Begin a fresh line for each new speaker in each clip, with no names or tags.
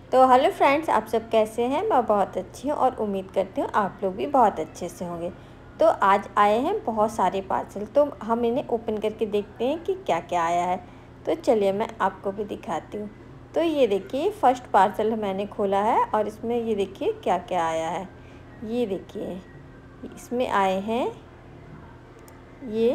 तो hello friends, आप सब कैसे हैं। मैं बहुत अच्छी हूँ और उम्मीद करती हूँ आप लोग भी बहुत अच्छे से होंगे। तो आज आए हैं बहुत सारे पार्सल, तो हम इन्हें ओपन करके देखते हैं कि क्या क्या आया है। तो चलिए मैं आपको भी दिखाती हूँ। तो ये देखिए, फर्स्ट पार्सल मैंने खोला है और इसमें ये देखिए क्या क्या आया है। ये देखिए, इसमें आए हैं ये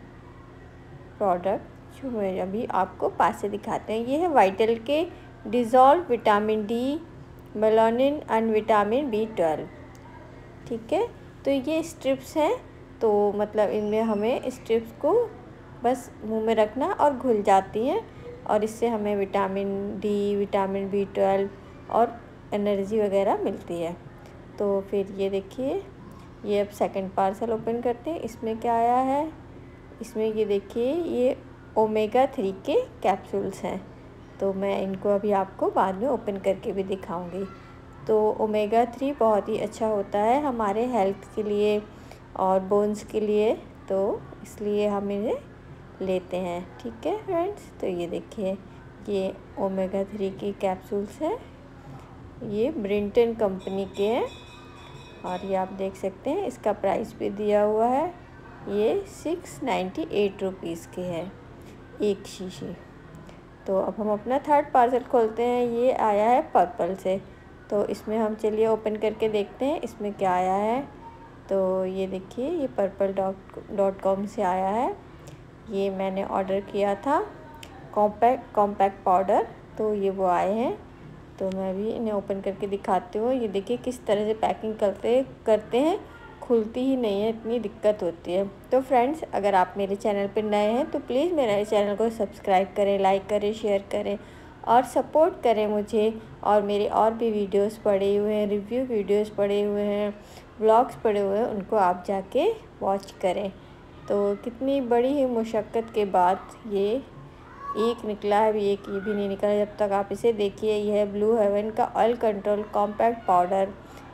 प्रोडक्ट जो मैं अभी आपको पास से दिखाते हैं। ये है वाइटल के dissolve vitamin D, melanin and vitamin B12। ठीक है, तो ये स्ट्रिप्स हैं। तो मतलब इनमें हमें स्ट्रिप्स को बस मुंह में रखना और घुल जाती हैं और इससे हमें विटामिन डी, विटामिन B12 और एनर्जी वगैरह मिलती है। तो फिर ये देखिए, ये अब सेकंड पार्सल ओपन करते हैं। इसमें क्या आया है, इसमें ये देखिए, ये ओमेगा 3 के कैप्सूल्स हैं। तो मैं इनको अभी आपको बाद में ओपन करके भी दिखाऊंगी। तो ओमेगा 3 बहुत ही अच्छा होता है हमारे हेल्थ के लिए और बोन्स के लिए, तो इसलिए हम इन्हें लेते हैं। ठीक है फ्रेंड्स, तो ये देखिए, ये ओमेगा 3 की कैप्सूल्स हैं। ये ब्रिंटन कंपनी के हैं और ये आप देख सकते हैं, इसका प्राइस भी दिया हुआ है। ये 698 रुपीज़ के है एक शीशी। तो अब हम अपना थर्ड पार्सल खोलते हैं। ये आया है पर्पल से, तो इसमें हम चलिए ओपन करके देखते हैं इसमें क्या आया है। तो ये देखिए, ये purple.com से आया है। ये मैंने ऑर्डर किया था कॉम्पैक्ट पाउडर, तो ये वो आए हैं। तो मैं भी इन्हें ओपन करके दिखाती हूँ। ये देखिए किस तरह से पैकिंग करते हैं, खुलती ही नहीं है, इतनी दिक्कत होती है। तो फ्रेंड्स, अगर आप मेरे चैनल पर नए हैं तो प्लीज़ मेरे चैनल को सब्सक्राइब करें, लाइक करें, शेयर करें और सपोर्ट करें मुझे। और मेरे और भी वीडियोस पड़े हुए हैं, रिव्यू वीडियोस पड़े हुए हैं, व्लॉग्स पड़े हुए हैं, उनको आप जाके वॉच करें। तो कितनी बड़ी ही मुशक्क़त के बाद ये एक निकला है, अभी एक ये भी नहीं निकला जब तक आप इसे देखिए। यह है ब्लू हेवन का oil control compact powder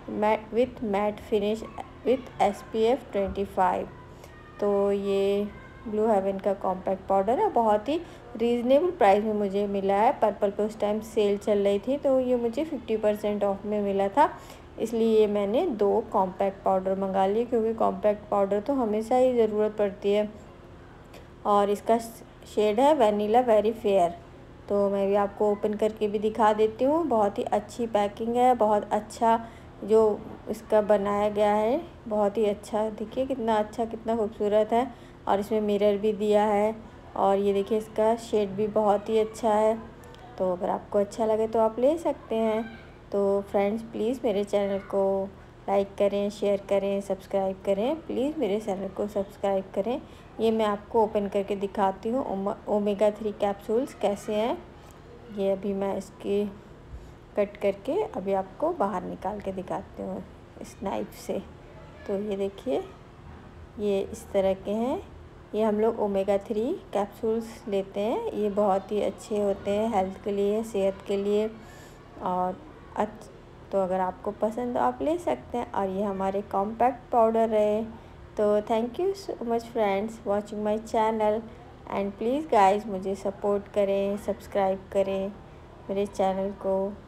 matte finish with SPF 25। तो ये ब्लू हेवन का कॉम्पैक्ट पाउडर है, बहुत ही रीज़नेबल प्राइस में मुझे मिला है। पर्पल पे उस टाइम सेल चल रही थी, तो ये मुझे 50% ऑफ में मिला था, इसलिए मैंने 2 कॉम्पैक्ट पाउडर मंगा लिए, क्योंकि कॉम्पैक्ट पाउडर तो हमेशा ही ज़रूरत पड़ती है। और इसका शेड है वैनिला वेरी फेयर। तो मैं भी आपको ओपन करके भी दिखा देती हूँ। बहुत ही अच्छी पैकिंग है, बहुत अच्छा जो इसका बनाया गया है, बहुत ही अच्छा। देखिए कितना अच्छा, कितना खूबसूरत है। और इसमें मिरर भी दिया है और ये देखिए, इसका शेड भी बहुत ही अच्छा है। तो अगर आपको अच्छा लगे तो आप ले सकते हैं। तो फ्रेंड्स, प्लीज़ मेरे चैनल को लाइक करें, शेयर करें, सब्सक्राइब करें। प्लीज़ मेरे चैनल को सब्सक्राइब करें। ये मैं आपको ओपन करके दिखाती हूँ ओमेगा 3 कैप्सूल्स कैसे हैं। ये अभी मैं इसकी कट करके अभी आपको बाहर निकाल के दिखाती हूँ इस नाइफ से। तो ये देखिए, ये इस तरह के हैं। ये हम लोग ओमेगा 3 कैप्सूल्स लेते हैं, ये बहुत ही अच्छे होते हैं हेल्थ के लिए, सेहत के लिए। और तो अगर आपको पसंद तो आप ले सकते हैं। और ये हमारे कॉम्पैक्ट पाउडर है। तो thank you so much friends watching my channel and please guys मुझे सपोर्ट करें, सब्सक्राइब करें मेरे चैनल को।